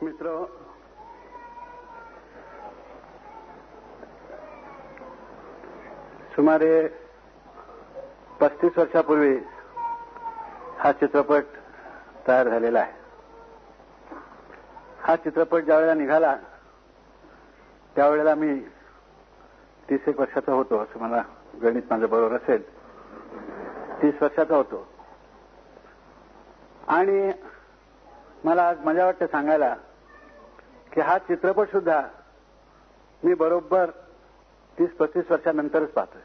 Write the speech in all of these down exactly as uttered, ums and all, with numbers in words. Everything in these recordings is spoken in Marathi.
मित्र, सुमारे पस्तीस वर्षापूर्वी हा चित्रपट तयार झालेला आहे. हा चित्रपट ज्यावेळेला निघाला त्यावेळेला मी तीस एक वर्षाचा होतो, असं मला गणित माझं बरोबर असेल, तीस वर्षाचा होतो. आणि मला आज मजा वाटते सांगायला की हा चित्रपट सुद्धा मी बरोबर तीस पस्तीस वर्षानंतरच पाहतोय.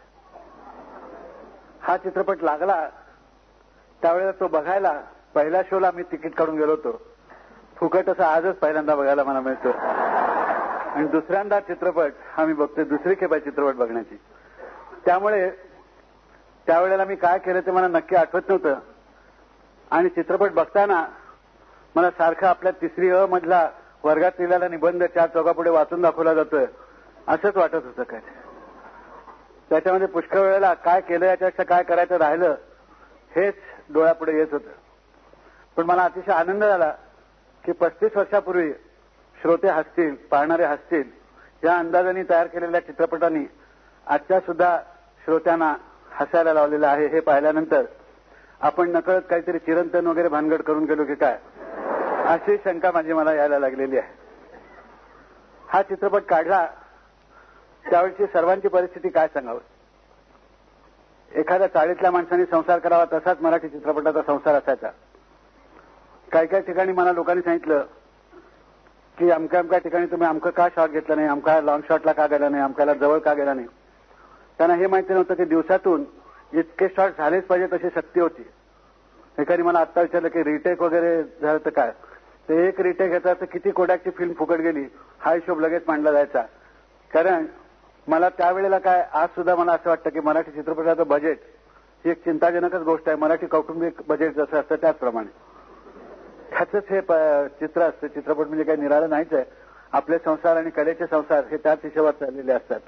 हा चित्रपट लागला त्यावेळेला तो बघायला पहिल्या शोला मी तिकीट काढून गेलो होतो. फुकट असं आजच पहिल्यांदा बघायला मला मिळतो. आणि दुसऱ्यांदा चित्रपट हा मी बघतोय, दुसरी खेप आहे चित्रपट बघण्याची. त्यामुळे त्यावेळेला मी काय केलं ते मला नक्की आठवत नव्हतं. आणि चित्रपट बघताना मला सारखं आपल्या तिसरी अ मधला वर्गात लिहिलेला निबंध चार चौकापुढे वाचून दाखवला जातोय असंच वाटत होतं. काय त्याच्यामध्ये पुष्कळ वेळेला काय केलं याच्यापेक्षा काय करायचं राहिलं हेच डोळ्यापुढे येत होतं. पण मला अतिशय आनंद झाला की पस्तीस वर्षापूर्वी श्रोते हसतील, पाहणारे हसतील या अंदाजाने तयार केलेल्या चित्रपटांनी आजच्या सुद्धा श्रोत्यांना हसायला लावलेलं आहे. हे पाहिल्यानंतर आपण नकळत काहीतरी चिरंतन वगैरे भानगड करून गेलो की काय अशी शंका माझी मला यायला लागलेली आहे. हा चित्रपट काढला त्यावेळची सर्वांची परिस्थिती काय सांगावं. एखाद्या चाळीतल्या माणसाने संसार करावा तसाच मराठी चित्रपटाचा संसार असायचा. काही काही ठिकाणी मला लोकांनी सांगितलं की अमक्या अमक्या ठिकाणी तुम्ही अमकं का शॉट घेतला नाही, अमका लॉंग शॉटला का गेला नाही, अमक्याला जवळ का गेला नाही. त्यांना हे माहिती नव्हतं की दिवसातून इतके शॉट झालेच पाहिजे तशी शक्ती होती. एकाने मला आत्ता विचारलं की रिटेक वगैरे झालं तर काय, ते एक रिटेक घेता तर किती कोडॅकची फिल्म फुकट गेली हा हिशोब लगेच मांडला जायचा. कारण मला त्यावेळेला काय, आज सुद्धा मला असं वाटतं की मराठी चित्रपटाचं बजेट ही एक चिंताजनकच गोष्ट आहे. मराठी कौटुंबिक बजेट जसं असतं त्याचप्रमाणे त्याचंच हे चित्र असतं. चित्रपट म्हणजे काही निराळं नाहीच आहे. आपले संसार आणि कलेचे संसार हे त्याच हिशोबात चाललेले असतात.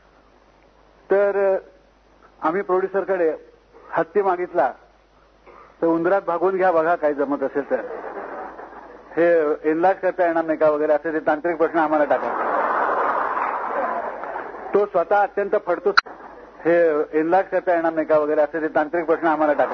तर आम्ही प्रोड्युसरकडे हत्ती मागितला तर उंदरात भागून घ्या बघा काही जमत असेल तर, हे एनलाज करता येणार नाही का वगैरे असे ते तांत्रिक प्रश्न आम्हाला टाका. तो स्वतः अत्यंत फडतूस, हे एनलाज करता येणार नाही का वगैरे असे ते तांत्रिक प्रश्न आम्हाला टाका.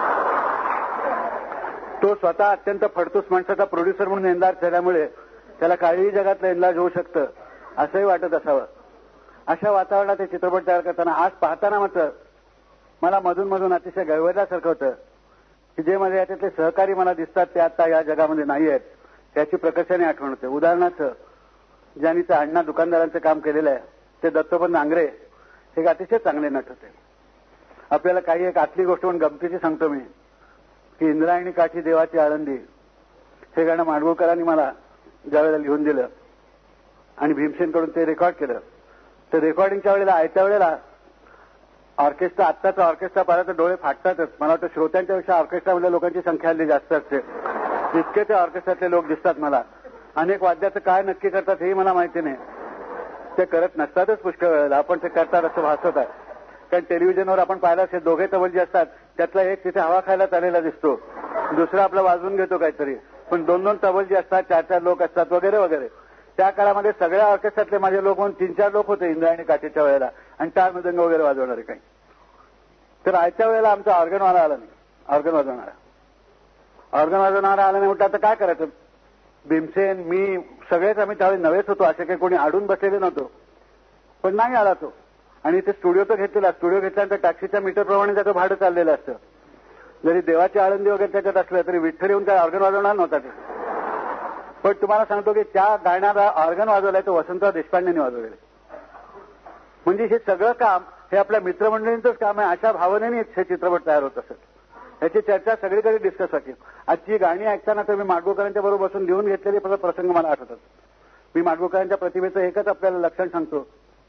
तो स्वतः अत्यंत फडतूस माणसाचा प्रोड्युसर म्हणून एनलाज झाल्यामुळे त्याला काहीही जगातलं एनलाज होऊ शकतं असंही वाटत असावं. अशा वातावरणात हे चित्रपट तयार करताना आज पाहताना मात्र मला मधून मधून अतिशय गैरवल्यासारखं होतं की जे माझे याच्यातले सहकारी मला दिसतात ते आता या जगामध्ये नाही आहेत त्याची प्रकर्षाने आठवण होते. उदाहरणार्थ ज्यांनी त्या अण्णा दुकानदारांचं काम केलेलं आहे ते दत्तोपंत नांगरे हे अतिशय चांगले नट होते. आपल्याला काही एक आतली गोष्ट म्हणून गमतीची सांगतो मी की इंद्रायणी काठी देवाची आळंदी हे गाणं माडगुळकरांनी मला ज्यावेळेला लिहून दिलं आणि भीमसेनकडून ते रेकॉर्ड केलं तर रेकॉर्डिंगच्या वेळेला आयत्या वेळेला ऑर्केस्ट्रा, आत्ताचा ऑर्केस्ट्रा पाहिला तर डोळे फाटतातच. मला वाटतं श्रोत्यांच्यापेक्षा ऑर्केस्ट्रामधल्या लोकांची संख्या हल्ली जास्त असते. इतके ते ऑर्केस्ट्रातले लोक दिसतात मला. अनेक वाद्याचं काय नक्की करतात हेही मला माहिती नाही. ते करत नसतातच पुष्कळ वेळेला, आपण ते करतात असं भासवत आहे. कारण टेलिव्हिजनवर आपण पाहिलं असेल दोघे तबलजी असतात त्यातला एक तिथे हवा खायला चाललेला दिसतो, दुसरा आपला वाजवून घेतो काहीतरी. पण दोन दोन तबलजी असतात, चार चार लोक असतात वगैरे वगैरे. त्या काळामध्ये सगळ्या ऑर्केस्ट्रातले माझे लोक म्हणून तीन चार लोक होते इंद्रायणी काठीच्या वेळेला आणि टाळ मृदंग वगैरे वाजवणारे काही. तर आजच्या वेळेला आमचा ऑर्गनवाला आला नाही, ऑर्गन वाजवणारा ऑर्गन वाजवणारा आला नाही. म्हटलं आता काय करायचं. भीमसेन, मी सगळेच आम्ही त्यावेळी नवेच होतो, असे काही कोणी आडून बसलेले नव्हतो. पण नाही आला तो. आणि इथे स्टुडिओ तर घेतलेला, स्टुडिओ घेतल्यानंतर टॅक्सीच्या मीटरप्रमाणे त्याचं भाडं चाललेलं असतं. जरी देवाची आळंदी वगैरे त्याच्यात असलं तरी विठ्ठल येऊन काय ऑर्गन वाजवणार नव्हता ते. पण तुम्हाला सांगतो की त्या गाण्याला ऑर्गन वाजवलाय तो वसंतराव देशपांडेंनी वाजवलेलं. म्हणजे हे सगळं काम हे आपल्या मित्रमंडळींचंच काम आहे अशा भावनेनेच हे चित्रपट तयार होत असत. याची चर्चा सगळीकडे डिस्कस व्हायची. आजची गाणी ऐकताना तर मी माडगुळकरांच्या बरोबर बसून लिहून घेतलेले प्रसंग मला आठवतात. मी माडगुळकरांच्या प्रतिभेचं एकच आपल्याला लक्षण सांगतो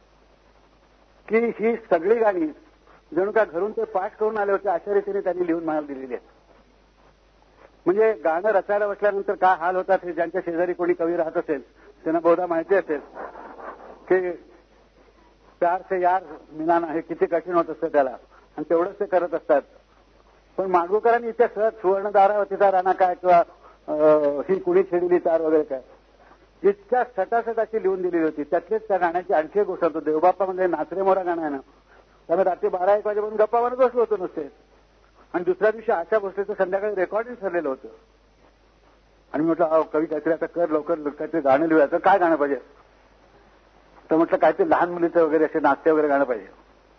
की ही सगळी गाणी जणू का घरून ते पाठ करून आले होते अशा रीतीने त्यांनी लिहून मला दिलेली आहेत. म्हणजे गाणं रचायला बसल्यानंतर काय हाल होतात हे ज्यांच्या शेजारी कोणी कवी राहत असेल त्यांना बहुधा माहिती असेल की प्यार से यार मिळाना हे किती कठीण होत असतं त्याला, आणि तेवढंच ते करत असतात. पण माडगुळकरांनी इथे सहज सुवर्णदारावतीचा राणा काय किंवा ही कुणी छेडली तार वगैरे काय इतक्या सटासट अशी लिहून दिलेली होती. त्यातलेच त्या गाण्याची आणखी एक गोष्ट होतो. देवबाप्पामध्ये नाचरे मोरा गाणं आहे ना, त्यामुळे रात्री बारा एक वाजेपर्यंत गप्पा मारत बसलो होतो नुसते. आणि दुसऱ्या दिवशी आशा भोसलेचं संध्याकाळी रेकॉर्डिंग ठरलेलं होतं. आणि म्हटलं अहो कवी काहीतरी आता कर लवकर काहीतरी गाणं लिहूया. काय गाणं पाहिजे तर म्हटलं काहीतरी लहान मुलीचं वगैरे असे नाचते वगैरे गाणं पाहिजे.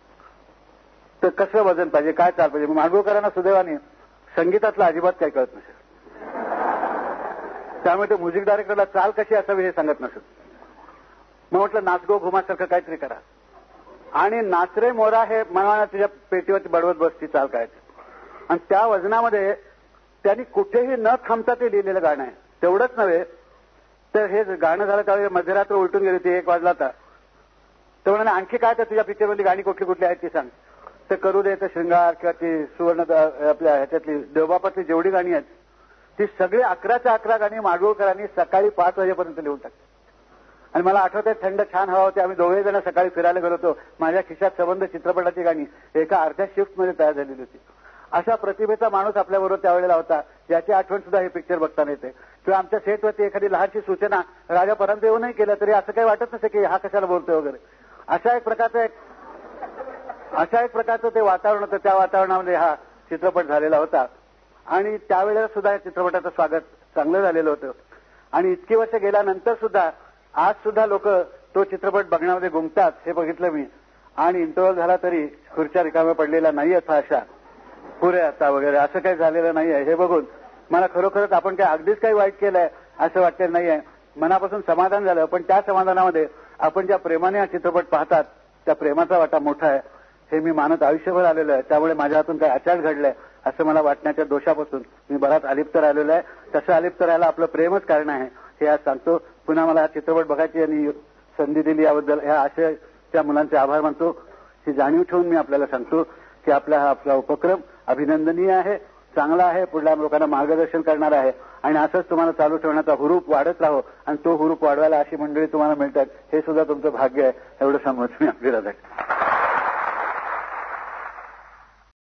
तर कसं वजन पाहिजे, काय चाल पाहिजे. माडगुळकरांना सुदैवाने संगीतातलं अजिबात काही कळत नसेल. त्यामुळे ते म्युझिक डायरेक्टरला चाल कशी असावी हे सांगत नसेल. मग म्हटलं नाचगो घुमासारखं काहीतरी करा. आणि नाचरे मोरा हे मला तुझ्या पेटीवरती बडवत बसती चाल काय. आणि त्या वजनामध्ये त्यांनी कुठेही न थांबता ते लिहिलेलं गाणं आहे. तेवढंच नव्हे तर हे गाणं झालं त्यावेळी मध्यरात्र उलटून गेली होती, एक वाजला होता. तर म्हणाले आणखी काय तर तुझ्या पिक्चरमधली गाणी कुठली कुठली आहेत ती सांग. तर करू दे तर शृंगार किंवा ती सुवर्ण आपल्या ह्याच्यातली देवबापातली जेवढी गाणी आहेत ती सगळी अकराच्या अकरा गाणी माडगुळकरांनी सकाळी पाच वाजेपर्यंत लिहून टाकली. आणि मला आठवतंय थंड छान हवा होती. आम्ही दोघे जण सकाळी फिरायला गेलो होतो. माझ्या खिशात संबंध चित्रपटाची गाणी एका अर्ध्या शिफ्टमध्ये तयार झालेली होती. अशा प्रतिभेचा माणूस आपल्याबरोबर त्यावेळेला होता ज्याची आठवण सुद्धा हे पिक्चर बघताना येते. किंवा आमच्या सेटवरती एखादी लहानशी सूचना राजा परंत येऊनही केलं तरी असं काही वाटत नसे की हा कशाला बोलतोय वगैरे. अशा एक प्रकारचं एक अशा एक प्रकारचं ते वातावरण होतं. त्या वातावरणामध्ये हा चित्रपट झालेला होता. आणि त्यावेळेला सुद्धा या चित्रपटाचं स्वागत चांगलं झालेलं होतं. आणि इतकी वर्ष गेल्यानंतर सुद्धा आज सुद्धा लोक तो चित्रपट बघण्यामध्ये गुंततात हे बघितलं मी. आणि इंटरव्हल झाला तरी खुर्च्या रिकाम्या पडलेल्या नाहीयेत अशा पुरे आता वगैरे असं काही झालेलं नाहीये. हे बघून मला खरोखरच आपण काही अगदीच काही वाईट केलंय असं वाटलेलं नाहीये. मनापासून समाधान झालं. पण त्या समाधानामध्ये आपण ज्या प्रेमाने हा चित्रपट पाहतात त्या प्रेमाचा वाटा मोठा आहे हे मी मानत आयुष्यभर आलेलो आहे. त्यामुळे माझ्या हातून काही अचाट घडलंय असं मला वाटण्याच्या दोषापासून मी बराच अलिप्त राहिलेलो आहे. तसं अलिप्त राहायला आपलं प्रेमच कारण आहे हे आज सांगतो. पुन्हा मला हा चित्रपट बघायची आणि संधी दिली याबद्दल ह्या आशयाच्या मुलांचे आभार मानतो. ही जाणीव ठेवून मी आपल्याला सांगतो की आपला हा आपला उपक्रम अभिनंदनीय आहे, चांगला आहे, पुढल्या लोकांना मार्गदर्शन करणार आहे. आणि असंच तुम्हाला चालू ठेवण्याचा हुरूप वाढत राहो. आणि तो हुरूप वाढवायला अशी मंडळी तुम्हाला मिळतात हे सुद्धा तुमचं भाग्य आहे. एवढं सांगून मी आपली रजा